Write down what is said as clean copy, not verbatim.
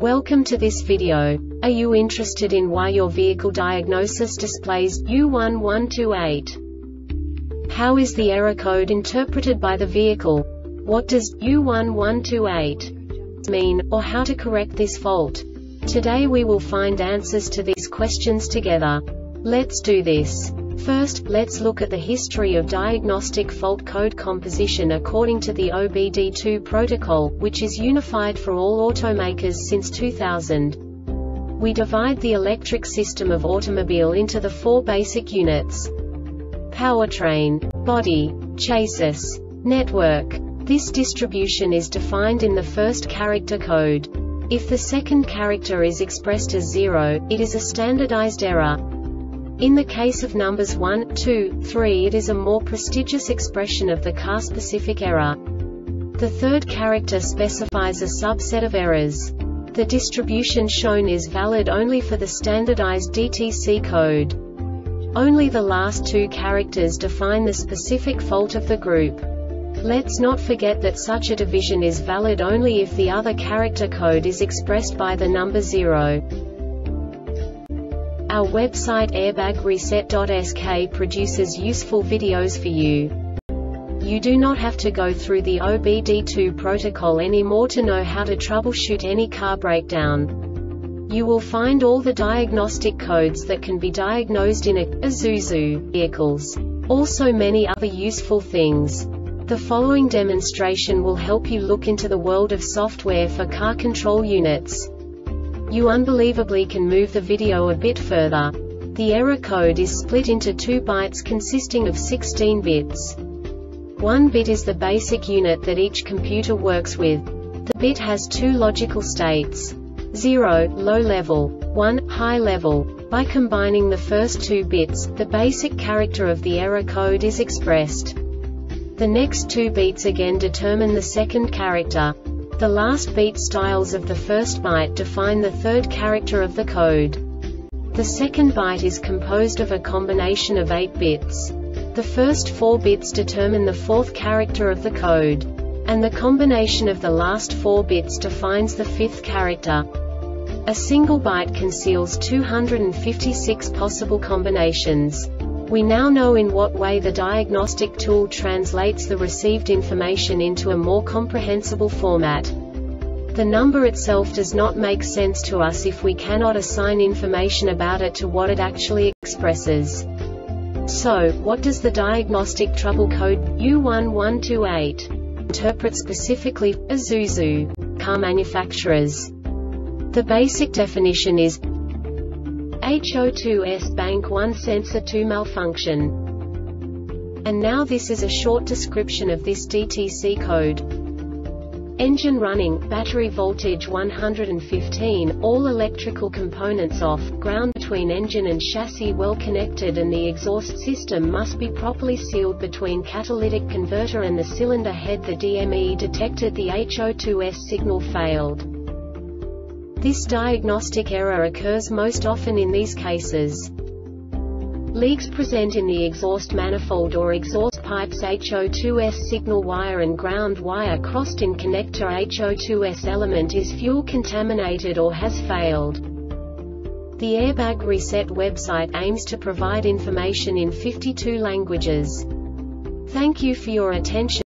Welcome to this video. Are you interested in why your vehicle diagnosis displays U1128? How is the error code interpreted by the vehicle? What does U1128 mean, or how to correct this fault? Today we will find answers to these questions together. Let's do this. First, let's look at the history of diagnostic fault code composition according to the OBD2 protocol, which is unified for all automakers since 2000. We divide the electric system of automobile into the four basic units: powertrain, body, chassis, network. This distribution is defined in the first character code. If the second character is expressed as 0, it is a standardized error. In the case of numbers 1, 2, 3, it is a more prestigious expression of the car-specific error. The third character specifies a subset of errors. The distribution shown is valid only for the standardized DTC code. Only the last two characters define the specific fault of the group. Let's not forget that such a division is valid only if the other character code is expressed by the number 0. Our website airbagreset.sk produces useful videos for you. You do not have to go through the OBD2 protocol anymore to know how to troubleshoot any car breakdown. You will find all the diagnostic codes that can be diagnosed in Isuzu vehicles. Also many other useful things. The following demonstration will help you look into the world of software for car control units. You unbelievably can move the video a bit further. The error code is split into 2 bytes consisting of 16 bits. 1 bit is the basic unit that each computer works with. The bit has 2 logical states: 0, low level, 1, high level. By combining the first 2 bits, the basic character of the error code is expressed. The next 2 beats again determine the second character. The last beat styles of the first byte define the third character of the code. The second byte is composed of a combination of 8 bits. The first 4 bits determine the fourth character of the code. And the combination of the last 4 bits defines the fifth character. A single byte conceals 256 possible combinations. We now know in what way the diagnostic tool translates the received information into a more comprehensible format. The number itself does not make sense to us if we cannot assign information about it to what it actually expresses. So, what does the diagnostic trouble code U1128 interpret specifically for Isuzu car manufacturers? The basic definition is HO2S bank 1 sensor 2 malfunction. And now this is a short description of this DTC code. Engine running, battery voltage 115, all electrical components off, ground between engine and chassis well connected, and the exhaust system must be properly sealed between catalytic converter and the cylinder head. The DME detected the HO2S signal failed. This diagnostic error occurs most often in these cases: leaks present in the exhaust manifold or exhaust pipes, HO2S signal wire and ground wire crossed in connector, HO2S element is fuel contaminated or has failed. The Airbag Reset website aims to provide information in 52 languages. Thank you for your attention.